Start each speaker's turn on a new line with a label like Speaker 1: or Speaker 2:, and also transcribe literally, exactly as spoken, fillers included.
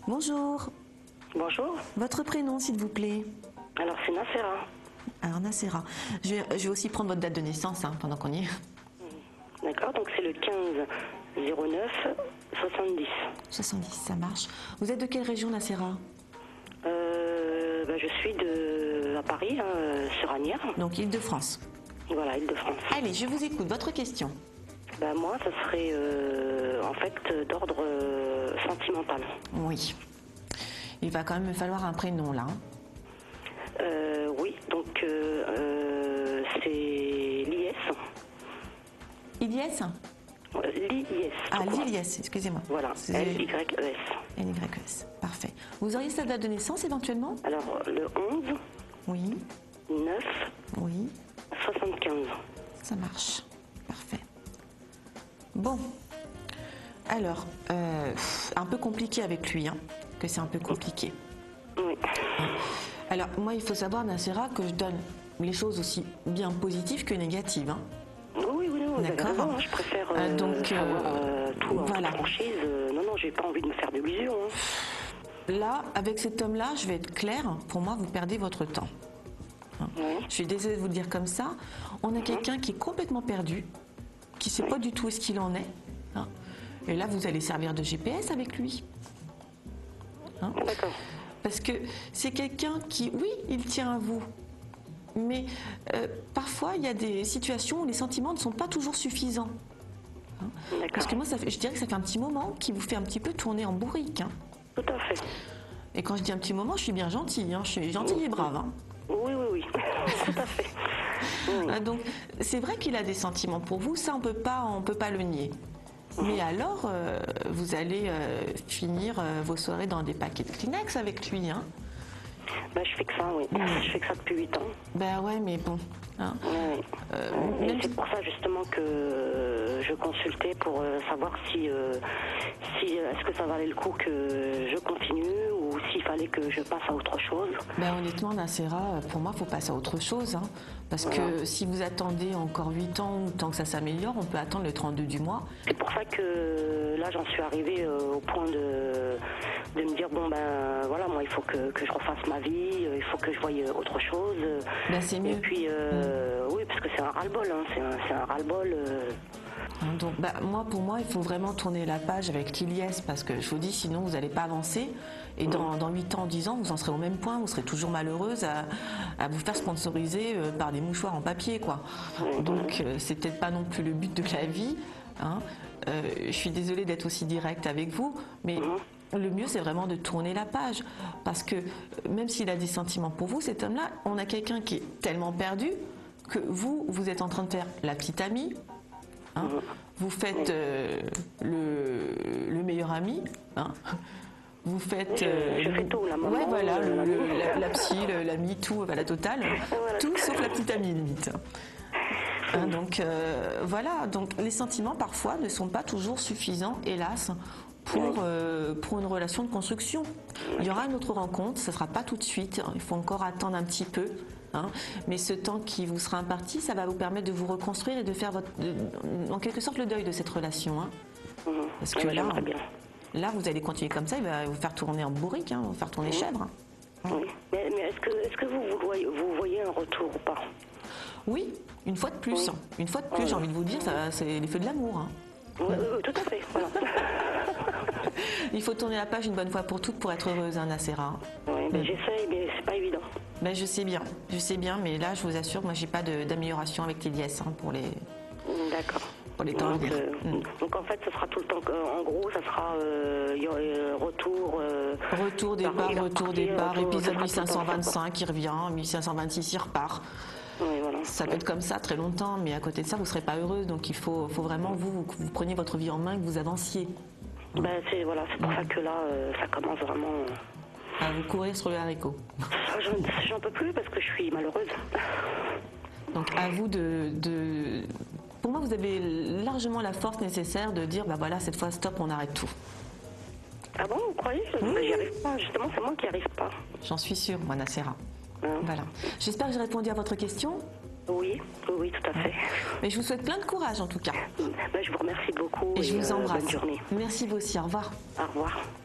Speaker 1: Bonjour.
Speaker 2: Bonjour.
Speaker 1: Votre prénom, s'il vous plaît?
Speaker 2: Alors, c'est Nassera.
Speaker 1: Alors, Nassera. Je vais, je vais aussi prendre votre date de naissance hein, pendant qu'on y est.
Speaker 2: D'accord, donc c'est le quinze zéro neuf soixante-dix.
Speaker 1: soixante-dix, ça marche. Vous êtes de quelle région, Nassera?
Speaker 2: Euh, ben, je suis de, à Paris, hein, sur Asnières.
Speaker 1: Donc, Île-de-France.
Speaker 2: Voilà, Île-de-France.
Speaker 1: Allez, je vous écoute. Votre question?
Speaker 2: Ben, moi, ça serait euh, en fait d'ordre euh, sentimental.
Speaker 1: Oui. Il va quand même me falloir un prénom, là.
Speaker 2: Euh, oui, donc euh, euh, c'est l'I S.
Speaker 1: Ilyes?
Speaker 2: L'I S.
Speaker 1: Ah, l'Ilyes, excusez-moi.
Speaker 2: Voilà, L Y E S.
Speaker 1: L Y E S, parfait. Vous auriez sa date de naissance, éventuellement?
Speaker 2: Alors, le onze
Speaker 1: Oui.
Speaker 2: neuf
Speaker 1: Oui.
Speaker 2: soixante-quinze.
Speaker 1: Ça marche. Parfait. Bon. Alors, euh, un peu compliqué avec lui, hein, que c'est un peu compliqué.
Speaker 2: Oui.
Speaker 1: Alors, moi, il faut savoir, Nassera, que je donne les choses aussi bien positives que négatives. Hein.
Speaker 2: Oui, oui, non, vous avez
Speaker 1: D'accord.
Speaker 2: raison, hein, je préfère euh,
Speaker 1: Euh, donc,
Speaker 2: savoir
Speaker 1: euh,
Speaker 2: euh, tout en
Speaker 1: voilà.
Speaker 2: toute franchise. Euh, non, non, j'ai pas envie de me faire d'illusions. Hein.
Speaker 1: Là, avec cet homme-là, je vais être claire, pour moi, vous perdez votre temps. Hein.
Speaker 2: Ouais.
Speaker 1: Je suis désolée de vous le dire comme ça. On a quelqu'un qui est complètement perdu, qui ne sait pas du tout où est-ce qu'il en est. Hein. Et là, vous allez servir de G P S avec lui. Hein.
Speaker 2: D'accord.
Speaker 1: Parce que c'est quelqu'un qui, oui, il tient à vous. Mais euh, parfois, il y a des situations où les sentiments ne sont pas toujours suffisants. Hein. Parce que moi, ça fait, je dirais que ça fait un petit moment qui vous fait un petit peu tourner en bourrique. Hein.
Speaker 2: Tout à fait.
Speaker 1: Et quand je dis un petit moment, je suis bien gentille. Hein. Je suis gentille et brave. Hein.
Speaker 2: Oui, oui, oui. Tout à fait. Oui.
Speaker 1: Ah, donc, c'est vrai qu'il a des sentiments pour vous. Ça, on peut pas, on peut pas le nier. Mais alors, euh, vous allez euh, finir euh, vos soirées dans des paquets de Kleenex avec lui. Hein.
Speaker 2: Bah, je fais que ça, oui.
Speaker 1: Mmh.
Speaker 2: Je fais que ça depuis huit ans.
Speaker 1: Ben ouais, mais bon. Hein.
Speaker 2: Oui.
Speaker 1: Euh,
Speaker 2: Et
Speaker 1: même
Speaker 2: c'est pour ça justement que euh, je consultais pour euh, savoir si, euh, si est-ce que ça valait le coup que je continue ou s'il fallait que je passe à autre chose.
Speaker 1: Ben honnêtement, Nassera, pour moi, il faut passer à autre chose. Hein, parce
Speaker 2: Voilà.
Speaker 1: que si vous attendez encore huit ans ou tant que ça s'améliore, on peut attendre le trente-deux du mois.
Speaker 2: C'est pour ça que là, j'en suis arrivée euh, au point de, de me dire, bon ben voilà, moi, il faut que, que je refasse ma vie, euh, il faut que je voie autre chose.
Speaker 1: Ben c'est mieux.
Speaker 2: Et puis, euh, oui, parce que c'est un ras-le-bol, hein, c'est un, c'est un ras-le-bol. Euh...
Speaker 1: Hein, donc, bah, moi, pour moi, il faut vraiment tourner la page avec l'Ilyes parce que je vous dis, sinon, vous n'allez pas avancer. Et dans, dans huit ans, dix ans, vous en serez au même point, vous serez toujours malheureuse à, à vous faire sponsoriser euh, par des mouchoirs en papier, quoi. Donc, euh, c'est peut-être pas non plus le but de la vie. Hein. Euh, je suis désolée d'être aussi directe avec vous, mais le mieux, c'est vraiment de tourner la page. Parce que même s'il a des sentiments pour vous, cet homme-là, on a quelqu'un qui est tellement perdu que vous, vous êtes en train de faire la petite amie. Hein, vous faites euh, le, le meilleur ami, hein, vous faites euh,
Speaker 2: je, je fais tout, la maman,
Speaker 1: ouais, voilà,
Speaker 2: euh,
Speaker 1: le, le, la, la psy, le- l'ami, tout, enfin, la totale,
Speaker 2: Voilà.
Speaker 1: tout sauf la petite amie limite. Hein, donc euh, voilà, donc les sentiments parfois ne sont pas toujours suffisants, hélas, pour, euh, pour une relation de construction. Il y aura une autre rencontre, ça ne sera pas tout de suite, il faut encore attendre un petit peu. Hein, mais ce temps qui vous sera imparti, ça va vous permettre de vous reconstruire et de faire votre, de, en quelque sorte le deuil de cette relation. Hein.
Speaker 2: Mmh.
Speaker 1: Parce que
Speaker 2: Ouais,
Speaker 1: là,
Speaker 2: j'aimerais bien.
Speaker 1: là, vous allez continuer comme ça, il va vous faire tourner en bourrique, hein, il va vous faire tourner chèvre. Hein.
Speaker 2: Oui. Mais, mais est-ce que, est-ce que vous, vous, voyez, vous voyez un retour ou pas?
Speaker 1: Oui, une fois de plus.
Speaker 2: Oui.
Speaker 1: Une fois de plus, j'ai envie de vous dire, ça, c'est les feux de l'amour. Hein.
Speaker 2: Oui, oui, oui, tout à fait. Voilà.
Speaker 1: Il faut tourner la page une bonne fois pour toutes pour être heureuse, hein, Nassera.
Speaker 2: Oui, mais j'essaye, mais c'est pas évident.
Speaker 1: Ben, je sais bien, je sais bien, mais là, je vous assure, moi, j'ai pas de- d'amélioration avec l'Ilyes hein, pour les,
Speaker 2: D'accord.
Speaker 1: pour les temps à
Speaker 2: Donc,
Speaker 1: venir.
Speaker 2: euh,
Speaker 1: Mm.
Speaker 2: donc en fait, ce sera tout le temps. que- En gros, ça sera euh, il y aura, euh, retour. euh,
Speaker 1: Retour,
Speaker 2: par-
Speaker 1: départ,
Speaker 2: il va
Speaker 1: retour,
Speaker 2: repartir,
Speaker 1: départ,
Speaker 2: retour,
Speaker 1: épisode
Speaker 2: ça sera
Speaker 1: mille cinq cent
Speaker 2: tout le temps ça,
Speaker 1: vingt-cinq, il revient, mille cinq cent vingt-six, il repart.
Speaker 2: quoi. Oui, voilà.
Speaker 1: Ça peut être comme ça très longtemps, mais à côté de ça, vous ne serez pas heureuse. Donc il faut, faut vraiment, vous, que vous preniez votre vie en main, que vous avanciez.
Speaker 2: Ben, c'est voilà, c'est pour ça que là, euh, ça commence vraiment. euh,
Speaker 1: À vous courir sur le haricot.
Speaker 2: J'en j'en peux plus parce que je suis malheureuse.
Speaker 1: Donc à vous de, de... Pour moi, vous avez largement la force nécessaire de dire, bah voilà, cette fois, stop, on arrête tout.
Speaker 2: Ah bon, vous croyez? Ben, j'y arrive pas. Justement, c'est moi qui n'y arrive pas.
Speaker 1: J'en suis sûre, moi, Nassera.
Speaker 2: Hein.
Speaker 1: Voilà. J'espère que j'ai répondu à votre question.
Speaker 2: Oui, oui, oui, tout à fait.
Speaker 1: Mais je vous souhaite plein de courage, en tout cas.
Speaker 2: Ben, je vous remercie beaucoup
Speaker 1: Et je vous
Speaker 2: euh,
Speaker 1: embrasse.
Speaker 2: bonne journée.
Speaker 1: Merci vous aussi. Au revoir.
Speaker 2: Au revoir.